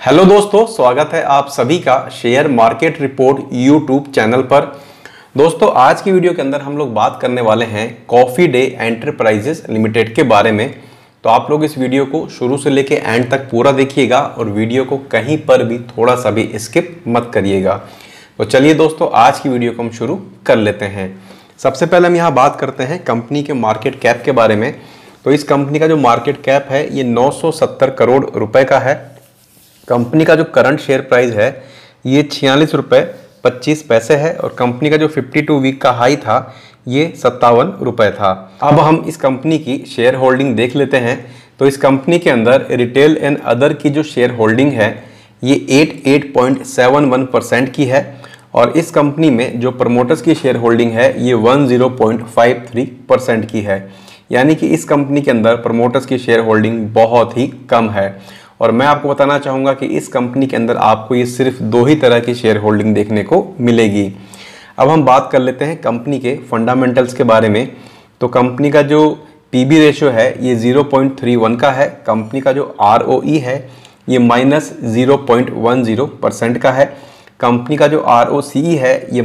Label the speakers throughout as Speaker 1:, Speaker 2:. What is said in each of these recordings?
Speaker 1: Hello दोस्तों, स्वागत है आप सभी का share market report YouTube channel पर। दोस्तों, आज की वीडियो के अंदर हम लोग बात करने वाले हैं कॉफी डे एंटरप्राइजेस लिमिटेड के बारे में। तो आप लोग इस वीडियो को शुरू से लेके एंड तक पूरा देखिएगा और वीडियो को कहीं पर भी थोड़ा सा भी स्किप मत करिएगा। तो चलिए दोस्तों, आज की वीडियो को हम शुरू कर लेते हैं। सबसे पहले हम यहाँ बात करते हैं कंपनी के मार्केट कैप के बारे में। तो इस कंपनी का जो मार्केट कैप है ये 970 करोड़ रुपए का है। कंपनी का जो करंट शेयर प्राइस है ये 46 रुपये 25 पैसे है और कंपनी का जो 52 वीक का हाई था ये 57 रुपये था। अब हम इस कंपनी की शेयर होल्डिंग देख लेते हैं। तो इस कंपनी के अंदर रिटेल एंड अदर की जो शेयर होल्डिंग है ये 88.71% की है और इस कंपनी में जो प्रमोटर्स की शेयर होल्डिंग है ये 10.53% की है। यानी कि इस कंपनी के अंदर प्रमोटर्स की शेयर होल्डिंग बहुत ही कम है। और मैं आपको बताना चाहूँगा कि इस कंपनी के अंदर आपको ये सिर्फ दो ही तरह की शेयर होल्डिंग देखने को मिलेगी। अब हम बात कर लेते हैं कंपनी के फंडामेंटल्स के बारे में। तो कंपनी का जो पीबी रेशियो है ये 0.31 का है। कंपनी का जो ROE है ये -0.10% का है। कंपनी का जो ROCE है ये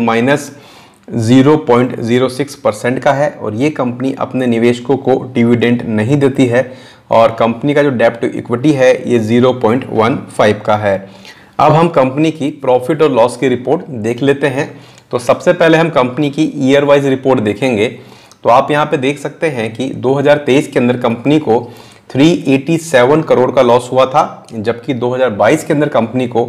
Speaker 1: -0.06% का है और ये कंपनी अपने निवेशकों को डिविडेंड नहीं देती है और कंपनी का जो डेब्ट टू इक्विटी है ये 0.15 का है। अब हम कंपनी की प्रॉफिट और लॉस की रिपोर्ट देख लेते हैं। तो सबसे पहले हम कंपनी की ईयर वाइज रिपोर्ट देखेंगे। तो आप यहाँ पे देख सकते हैं कि 2023 के अंदर कंपनी को 387 करोड़ का लॉस हुआ था, जबकि 2022 के अंदर कंपनी को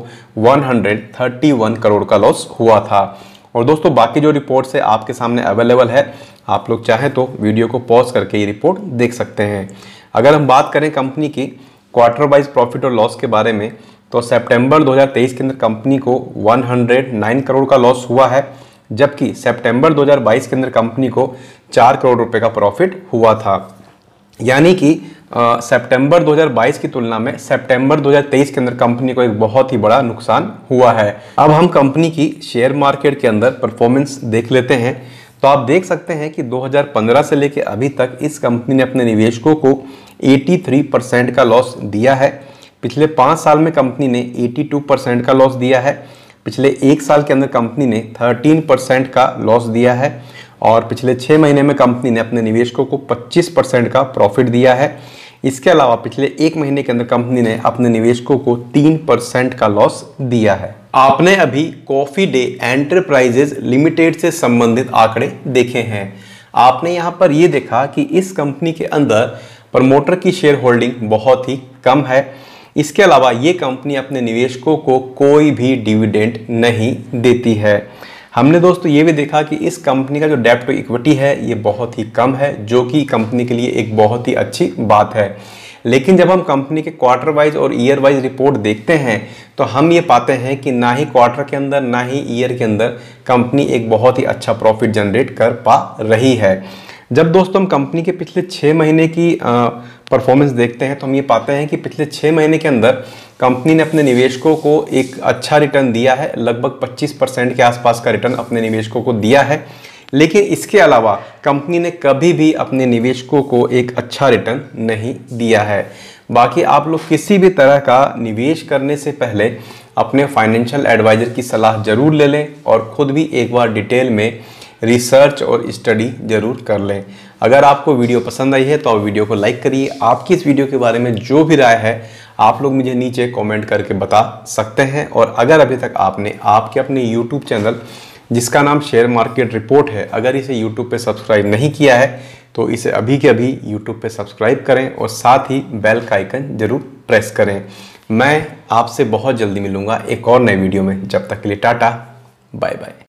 Speaker 1: 131 करोड़ का लॉस हुआ था। और दोस्तों, बाकी जो रिपोर्ट है आपके सामने अवेलेबल है, आप लोग चाहें तो वीडियो को पॉज करके ये रिपोर्ट देख सकते हैं। अगर हम बात करें कंपनी की क्वार्टर वाइज प्रॉफिट और लॉस के बारे में, तो सितंबर 2023 के अंदर कंपनी को 109 करोड़ का लॉस हुआ है, जबकि सितंबर 2022 के अंदर कंपनी को 4 करोड़ रुपए का प्रॉफिट हुआ था। यानी कि सितंबर 2022 की तुलना में सितंबर 2023 के अंदर कंपनी को एक बहुत ही बड़ा नुकसान हुआ है। अब हम कंपनी की शेयर मार्केट के अंदर परफॉर्मेंस देख लेते हैं। तो आप देख सकते हैं कि 2015 से लेकर अभी तक इस कंपनी ने अपने निवेशकों को 83% का लॉस दिया है। पिछले 5 साल में कंपनी ने 82% का लॉस दिया है। पिछले 1 साल के अंदर कंपनी ने 13% का लॉस दिया है और पिछले 6 महीने में कंपनी ने अपने निवेशकों को 25% का प्रॉफिट दिया है। इसके अलावा पिछले 1 महीने के अंदर कंपनी ने अपने निवेशकों को 3% का लॉस दिया है। आपने अभी कॉफी डे एंटरप्राइजेस लिमिटेड से संबंधित आंकड़े देखे हैं। आपने यहां पर यह देखा कि इस कंपनी के अंदर प्रमोटर की शेयर होल्डिंग बहुत ही कम है। इसके अलावा ये कंपनी अपने निवेशकों को कोई भी डिविडेंड नहीं देती है। हमने दोस्तों ये भी देखा कि इस कंपनी का जो डेब्ट टू इक्विटी है ये बहुत ही कम है, जो कि कंपनी के लिए एक बहुत ही अच्छी बात है। लेकिन जब हम कंपनी के क्वार्टर वाइज और ईयर वाइज रिपोर्ट देखते हैं तो हम ये पाते हैं कि ना ही क्वार्टर के अंदर ना ही ईयर के अंदर कंपनी एक बहुत ही अच्छा प्रॉफिट जनरेट कर पा रही है। जब दोस्तों हम कंपनी के पिछले 6 महीने की परफॉर्मेंस देखते हैं तो हम ये पाते हैं कि पिछले 6 महीने के अंदर कंपनी ने अपने निवेशकों को एक अच्छा रिटर्न दिया है। लगभग 25% के आसपास का रिटर्न अपने निवेशकों को दिया है। लेकिन इसके अलावा कंपनी ने कभी भी अपने निवेशकों को एक अच्छा रिटर्न नहीं दिया है। बाकी आप लोग किसी भी तरह का निवेश करने से पहले अपने फाइनेंशियल एडवाइजर की सलाह जरूर ले लें और खुद भी एक बार डिटेल में रिसर्च और स्टडी जरूर कर लें। अगर आपको वीडियो पसंद आई है तो आप वीडियो को लाइक करिए। आपकी इस वीडियो के बारे में जो भी राय है आप लोग मुझे नीचे कमेंट करके बता सकते हैं। और अगर अभी तक आपने आपके अपने यूट्यूब चैनल जिसका नाम शेयर मार्केट रिपोर्ट है, अगर इसे यूट्यूब पे सब्सक्राइब नहीं किया है तो इसे अभी के अभी यूट्यूब पे सब्सक्राइब करें और साथ ही बेल का आइकन जरूर प्रेस करें। मैं आपसे बहुत जल्दी मिलूंगा एक और नई वीडियो में। जब तक के लिए टाटा, बाय बाय।